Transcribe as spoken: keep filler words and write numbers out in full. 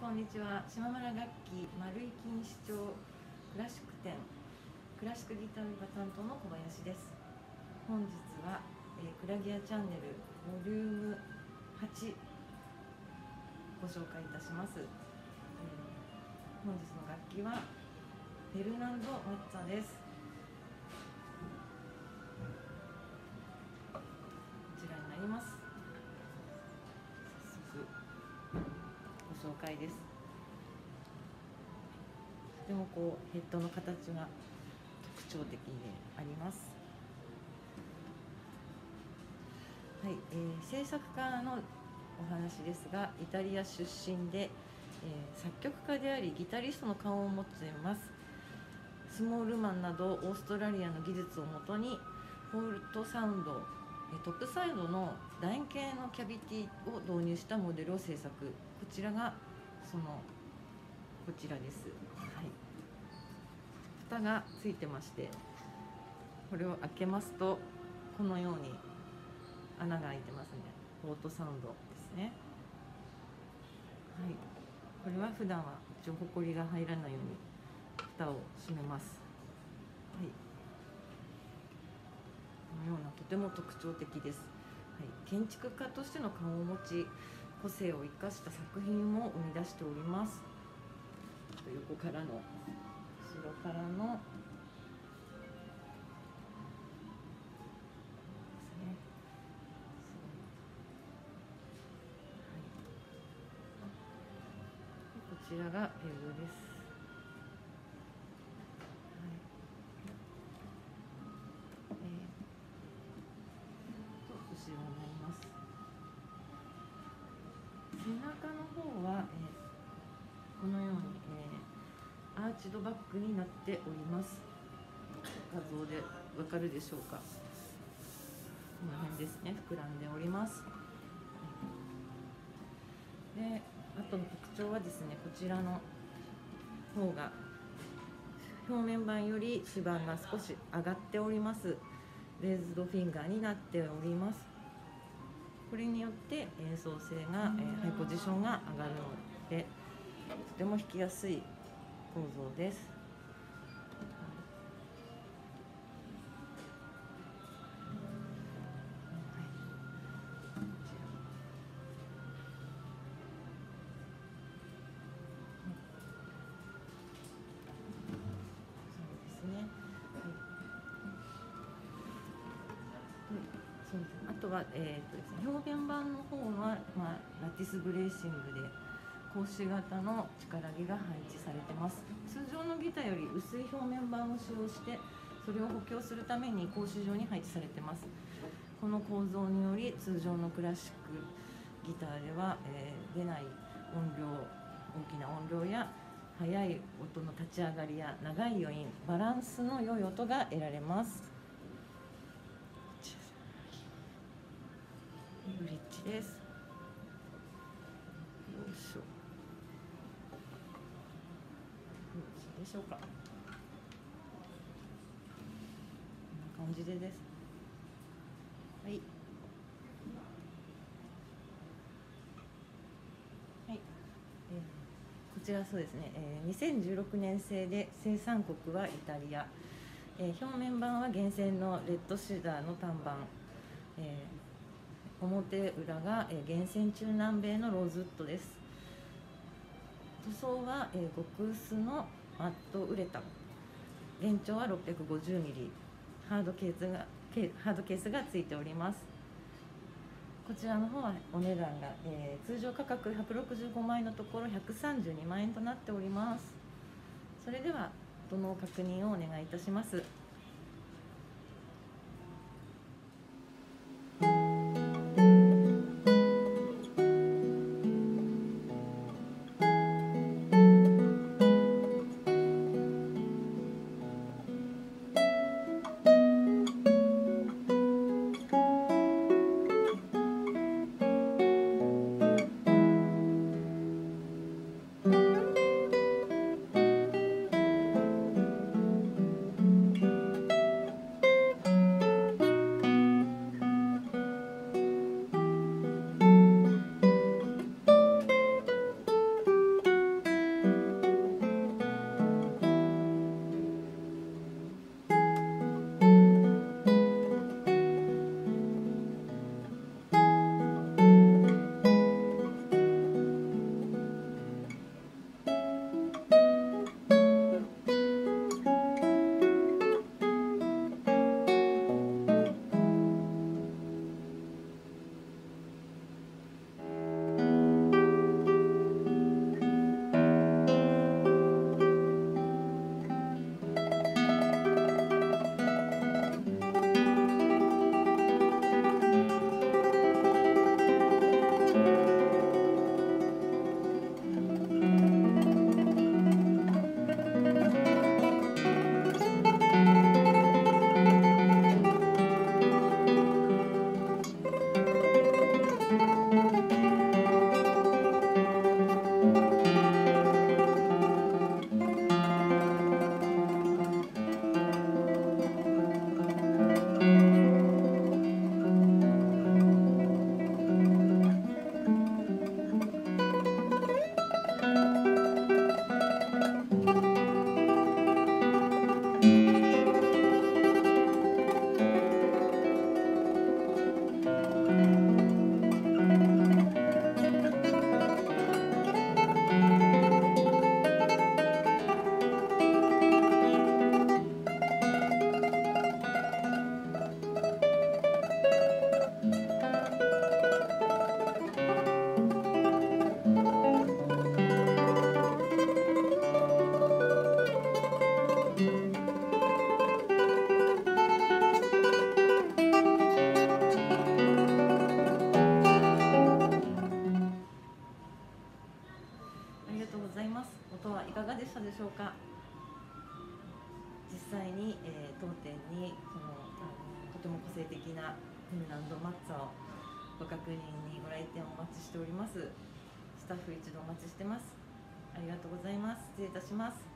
こんにちは。島村楽器丸井錦糸町クラシック店クラシックギター売り場担当の小林です。本日は、えー、クラギアチャンネルボリュームはちご紹介いたします。えー、本日の楽器はフェルナンド・マッツァです。こちらになります。早速ご紹介です。とてもこうヘッドの形が特徴的であります。はい、えー、制作家のお話ですが、イタリア出身で、えー、作曲家でありギタリストの顔を持っています。スモールマンなどオーストラリアの技術をもとにフォルトサウンド、トップサイドの楕円形のキャビティを導入したモデルを制作。こちらがそのこちらです。はい、蓋がついてまして、これを開けますとこのように穴が開いてますね。フォルトサウンドですね。はい、これは普段は一応ホコリが入らないように蓋を閉めます。はい、このようなとても特徴的です。はい、建築家としての顔を持ち、個性を生かした作品も生み出しております。横からの後ろからのこちらがペグです。はい、えー、と後ろになります。背中の方は、えー、このように、えー、アーチドバッグになっております。画像でわかるでしょうか。この辺ですね、膨らんでおります。で、あとの特徴はですね、こちらの方が表面板より指板が少し上がっております。レーズドフィンガーになっております。これによって演奏性が、えー、ハイポジションが上がるので、とても弾きやすい構造です。あとは、えーとですね、表現版の方は、まあ、ラティスブレーシングで格子型の力木が配置されています。通常のギターより薄い表面板を使用して、それを補強するために格子状に配置されています。この構造により通常のクラシックギターでは、えー、出ない音量、大きな音量や速い音の立ち上がりや長い余韻、バランスの良い音が得られます。ブリッジです。よいしょ。よろしいでしょうか。こんな感じでです。はい。はい。えー、こちらそうですね。えー、にせんじゅうろくねん製で生産国はイタリア。えー、表面板は厳選のレッドシダーの単板。えー表裏が厳選中南米のローズウッドです。塗装は極薄のマットウレタン。原長は ろっぴゃくごじゅうミリ。ハードケースがハードケースがついております。こちらの方はお値段が、えー、通常価格ひゃくろくじゅうごまんえんのところひゃくさんじゅうにまんえんとなっております。それでは音の確認をお願いいたします。 音はいかがでしたでしょうか。実際に、えー、当店にそのあのとても個性的なフィンランドマッツァをご確認にご来店お待ちしております。スタッフ一度お待ちしてます。ありがとうございます。失礼いたします。